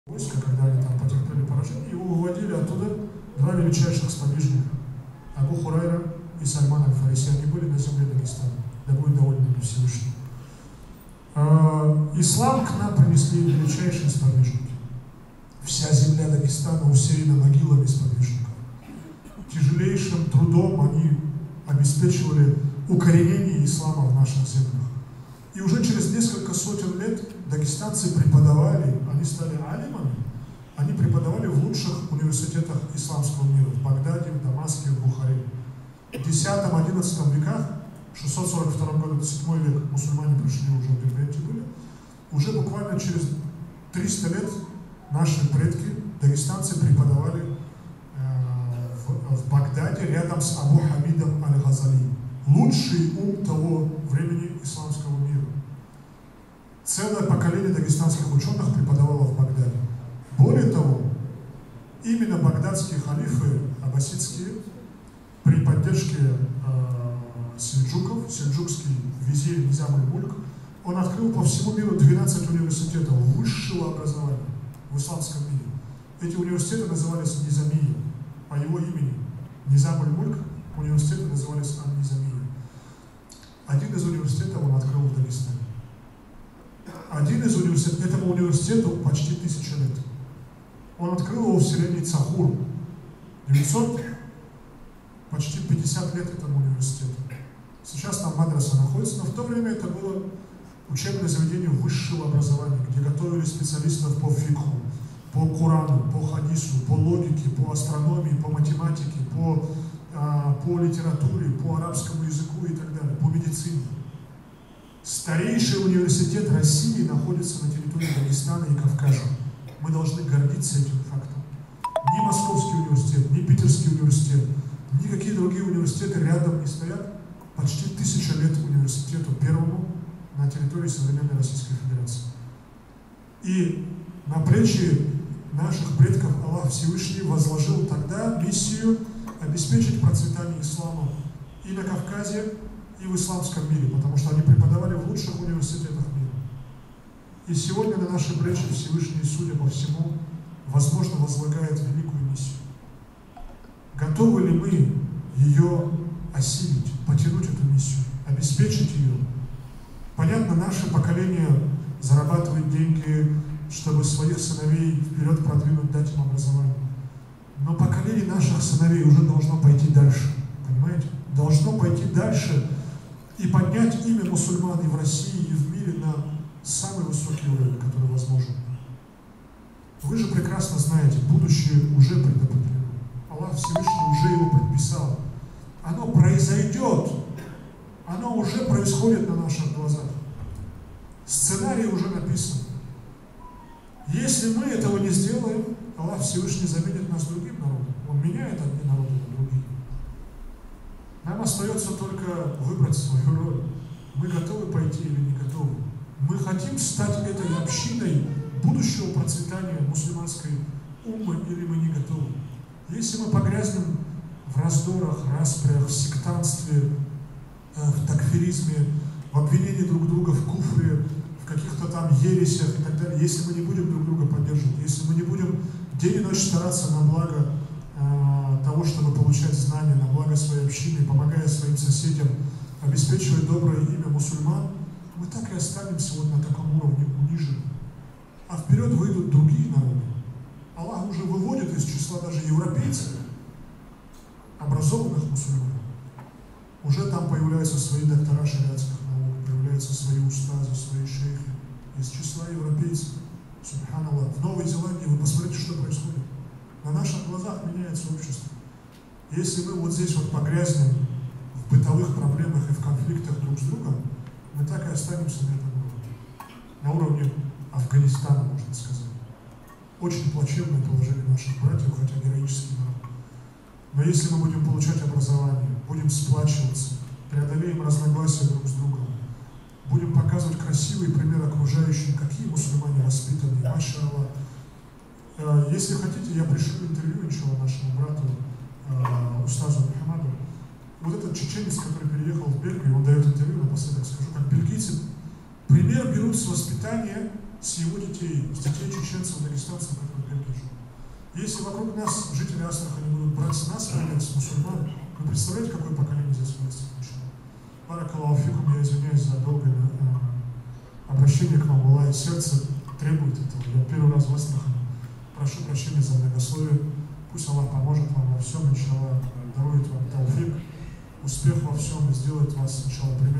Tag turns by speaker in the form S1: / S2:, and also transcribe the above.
S1: войска, когда они там потерпели поражение, его выводили оттуда два величайших сподвижника. Абу Хурайра и Сальман аль-Фариси. Они были на земле Дагестана. Да будет довольно Всевышний. Ислам к нам принесли величайшие сподвижники. Вся земля Дагестана усеяна могилами сподвижников. Тяжелейшим трудом они обеспечивали укоренение ислама в наших землях. И уже через несколько сотен лет дагестанцы преподавали, они стали алимами, они преподавали в лучших университетах исламского мира, в Багдаде, в Дамаске, в Бухаре. В X-XI веках, в 642 году, это 7 век, мусульмане пришли уже в Дербенте были, уже буквально через 300 лет наши предки, дагестанцы, преподавали в Багдаде рядом с Абу Хамидом аль-Газали, лучший ум того времени исламского мира. Целое поколение дагестанских ученых преподавало в Багдаде. Более того, именно багдадские халифы аббасидские при поддержке сельджуков, сельджукский визирь Низам аль-Мульк, он открыл по всему миру 12 университетов высшего образования в исламском мире. Эти университеты назывались Низамия, по его имени. Низам аль-Мульк, университеты назывались Ан-Низамия. Один из университетов он открыл в Дагестане. Один из университетов, этому университету почти 1000 лет. Он открыл его в селении Цахур. 900, почти 50 лет этому университету. Сейчас там мадраса находится, но в то время это было учебное заведение высшего образования, где готовили специалистов по фикху, по Корану, по хадису, по логике, по астрономии, по математике, по литературе, по арабскому языку и так далее, по медицине. Старейший университет России находится на территории Дагестана и Кавказа. Мы должны гордиться этим фактом. Ни Московский университет, ни Питерский университет, никакие другие университеты рядом не стоят. Почти 1000 лет университету первому на территории современной Российской Федерации. И на плечи наших предков Аллах Всевышний возложил тогда миссию обеспечить процветание ислама и на Кавказе, и в исламском мире, потому что они преподавали в лучших университетах мира. И сегодня на наши плечи Всевышний, судя по всему, возможно, возлагает великую миссию. Готовы ли мы ее осилить, потянуть эту миссию, обеспечить ее? Понятно, наше поколение зарабатывает деньги, чтобы своих сыновей вперед продвинуть, дать им образование. Но поколение наших сыновей уже должно пойти дальше, понимаете? Должно пойти дальше и поднять имя мусульман и в России, и в мире на самый высокий уровень, который возможен. Вы же прекрасно знаете, будущее уже предопределено. Аллах Всевышний уже его предписал. Оно произойдет. Оно уже происходит на наших глазах. Сценарий уже написан. Если мы этого не сделаем, Аллах Всевышний заменит нас другим народом. Он меняет одни народы на другие. Нам остается только выбрать свою роль. Мы готовы пойти или не готовы. Мы хотим стать этой общиной будущего процветания мусульманской уммы, или мы не готовы. Если мы погрязнем в раздорах, распрях, в сектантстве, в такфиризме, в обвинении друг друга в куфре, в каких-то там ересях и так далее, если мы не будем друг друга поддерживать, если мы не будем день и ночь стараться на благо того, чтобы получать знания, на благо своей общины, помогая своим соседям, обеспечивая доброе имя мусульман, мы так и останемся вот на таком уровне униженным. А вперед выйдут другие народы. Аллах уже выводит из числа даже европейцев, образованных мусульман. Уже там появляются свои доктора шариатских наук, появляются свои устазы, свои шейхи. Из числа европейцев, субханаллах. В Новой Зеландии вы посмотрите, что происходит. На наших глазах меняется общество. Если мы вот здесь вот погрязнем в бытовых проблемах и в конфликтах друг с другом, мы так и останемся на этом уровне. На уровне Афганистана, можно сказать. Очень плачевное положение наших братьев, хотя героический народ. Но если мы будем получать образование, будем сплачиваться, преодолеем разногласия друг с другом, будем показывать красивый пример окружающим, какие мусульмане воспитанные, маша Аллах. Если хотите, я пришлю интервью, иншаллах, нашему брату, устазу Мухаммаду. Вот этот чеченец, который переехал в Бельгию, он дает интервью, напоследок скажу, как бельгийцы пример берут с воспитания с его детей, с детей чеченцев, дагестанцев, как вы говорите. Если вокруг нас жители Астрахани будут брать нас, пример с мусульман, вы представляете, какое поколение здесь вырастет? Баракаллаху фикум, я извиняюсь за долгое обращение к вам, Аллах, и сердце требует этого. Я первый раз в Астрахани. Прошу прощения за многословие. Пусть Аллах поможет вам во всем, иншаллах, дарует вам тауфик, успех во всем и сделает вас, иншаллах,